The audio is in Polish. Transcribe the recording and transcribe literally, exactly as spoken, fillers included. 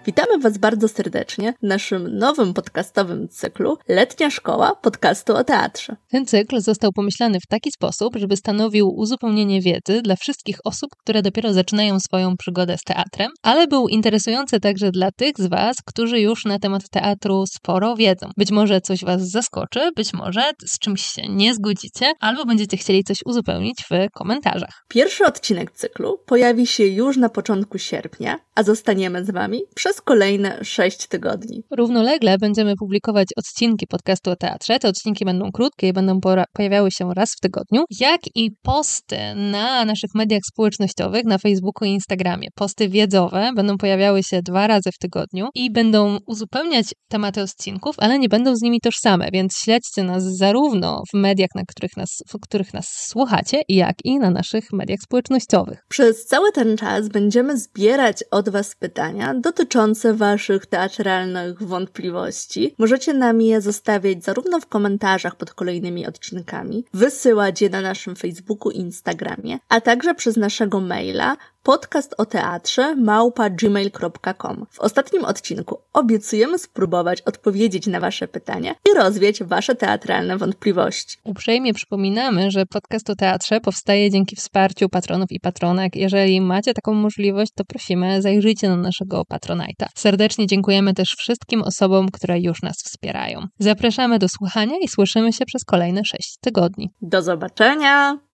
Witamy Was bardzo serdecznie w naszym nowym podcastowym cyklu Letnia Szkoła Podcastu o Teatrze. Ten cykl został pomyślany w taki sposób, żeby stanowił uzupełnienie wiedzy dla wszystkich osób, które dopiero zaczynają swoją przygodę z teatrem, ale był interesujący także dla tych z Was, którzy już na temat teatru sporo wiedzą. Być może coś Was zaskoczy, być może z czymś się nie zgodzicie, albo będziecie chcieli coś uzupełnić w komentarzach. Pierwszy odcinek cyklu pojawi się już na początku sierpnia, a zostaniemy z Wami przez kolejne sześć tygodni. Równolegle będziemy publikować odcinki podcastu o teatrze. Te odcinki będą krótkie i będą pora- pojawiały się raz w tygodniu, jak i posty na naszych mediach społecznościowych, na Facebooku i Instagramie. Posty wiedzowe będą pojawiały się dwa razy w tygodniu i będą uzupełniać tematy odcinków, ale nie będą z nimi tożsame, więc śledźcie nas zarówno w mediach, na których nas, w których nas słuchacie, jak i na naszych mediach społecznościowych. Przez cały ten czas będziemy zbierać od Was pytania dotyczące Waszych teatralnych wątpliwości. Możecie nam je zostawiać zarówno w komentarzach pod kolejnymi odcinkami, wysyłać je na naszym Facebooku i Instagramie, a także przez naszego maila podcast o teatrze małpa gmail kropka com. W ostatnim odcinku obiecujemy spróbować odpowiedzieć na Wasze pytania i rozwiać Wasze teatralne wątpliwości. Uprzejmie przypominamy, że podcast o teatrze powstaje dzięki wsparciu patronów i patronek. Jeżeli macie taką możliwość, to prosimy, zajrzyjcie na naszego Patronite'a. Serdecznie dziękujemy też wszystkim osobom, które już nas wspierają. Zapraszamy do słuchania i słyszymy się przez kolejne sześć tygodni. Do zobaczenia!